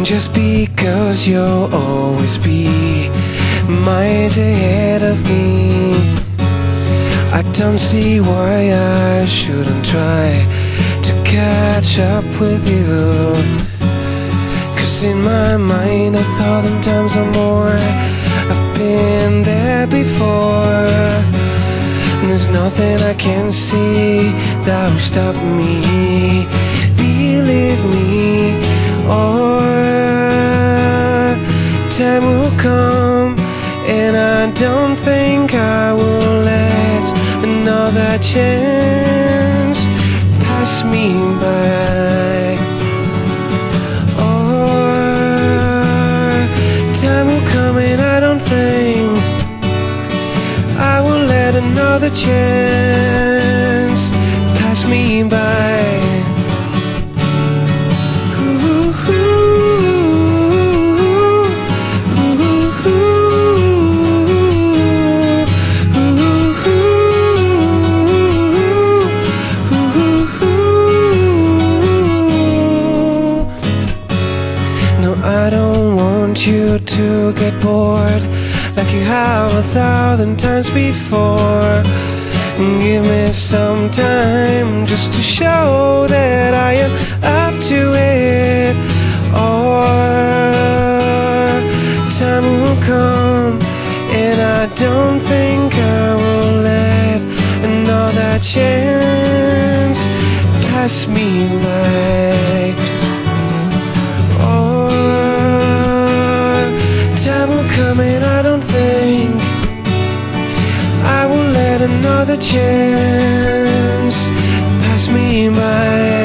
Just because you'll always be miles ahead of me, I don't see why I shouldn't try to catch up with you. 'Cause in my mind 1,000 times or more, I've been there before. And there's nothing I can see that will stop me. Believe me, or time will come, and I don't think I will let another chance pass me by. Or time will come, and I don't think I will let another chance pass me by. I don't want you to get bored like you have 1,000 times before. Give me some time just to show that I am up to it. Or time will come, and I don't think I will let another chance pass me by. And I don't think I will let another chance pass me by.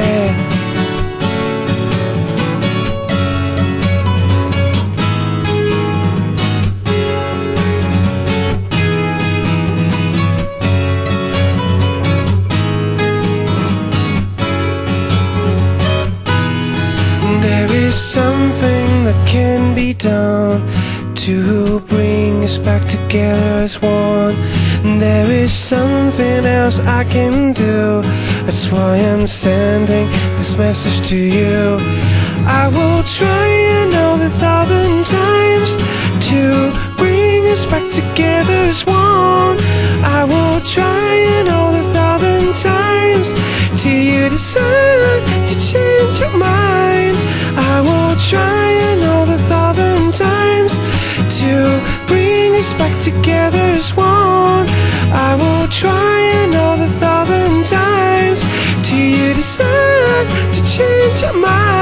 There is something that can be done to bring us back together as one. There is something else I can do. That's why I'm sending this message to you. I will try another 1,000 times to bring us back together as one. I will try another 1,000 times till you decide to change your mind. I will try another 1,000 times to bring us back together as one. I will try another 1,000 times till you decide to change your mind.